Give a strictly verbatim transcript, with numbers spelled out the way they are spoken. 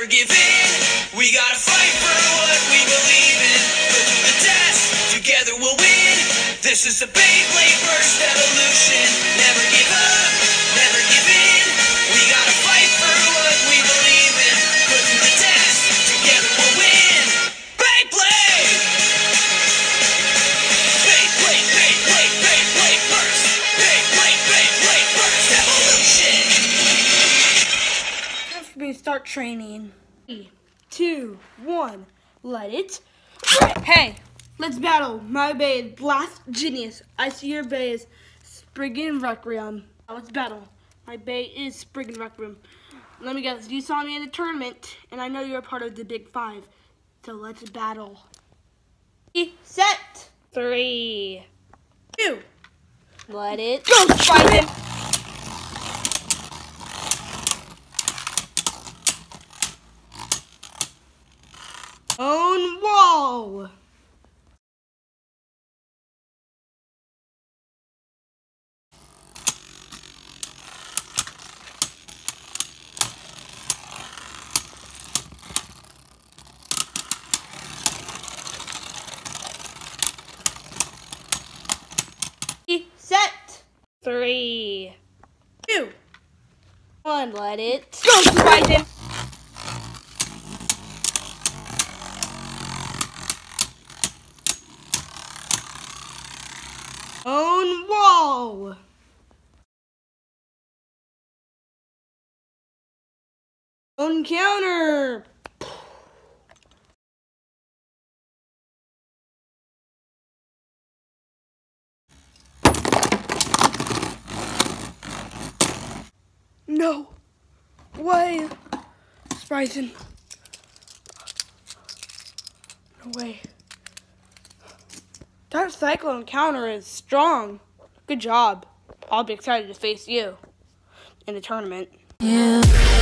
never give in. We gotta fight for what we believe in. Go through the test, together we'll win. This is a Beyblade burst evolution. Never give up, never give in. We gotta fight for what we believe in. Go through the test, together we'll win. Beyblade! Beyblade, Beyblade, Beyblade burst. Beyblade, Beyblade burst evolution. Time for me to start training. Three, two, one, let it. Hey, let's battle. My bay is Blast Jinnius. I see your bay is Spriggan Requiem. Now let's battle. My bay is Spriggan Requiem. Let me guess, you saw me in the tournament, and I know you're a part of the Big Five. So let's battle. Set. Three, two, let it go, Spriggan. Own wall. Set. Three, two, one. Let it go, Spriggan. Own wall. Own counter. No way, Spriggan. No way. That cyclone counter is strong. Good job. I'll be excited to face you in the tournament. Yeah.